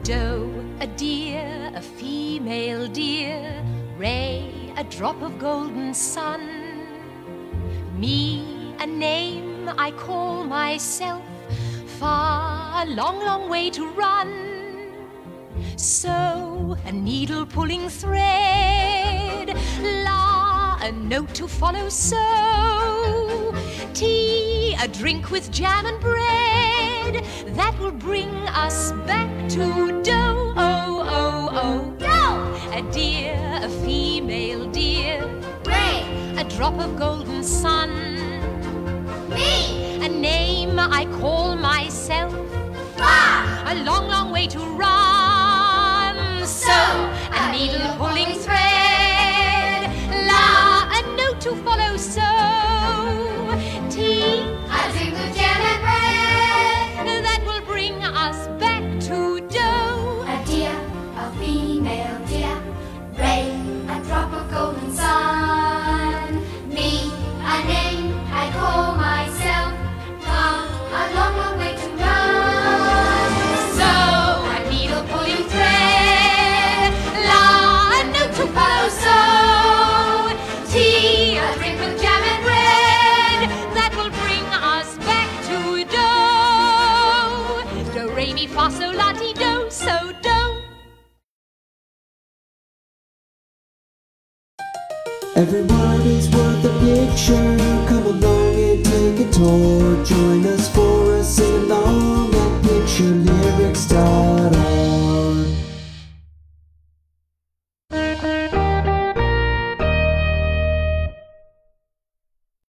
doe, a deer, a female deer, ray, a drop of golden sun. Me, a name I call myself, far, a long, long way to run. So, a needle pulling thread, la, a note to follow, so. Tea, a drink with jam and bread, that will bring us back to doe, oh, oh, oh. Doe! A deer, a female deer, ray, a drop of golden sun. me, A name I call myself, far, a long, long way to run. So, a needle pulling thread, la, a note to follow, so. Tea, a drink with jam and bread, that will bring us back to doe. a deer, a female deer, ray, a drop of golden sun. Me, a name I call myself, far, a long, long way to run. So, a needle pulling thread, la, a note to follow, so. Tea, a drink with jam and bread, that will bring us back to doe. Do, re, mi, fa, sol, la, ti, do, so doe. Everybody's worth a picture. Come along and take a tour. Join us.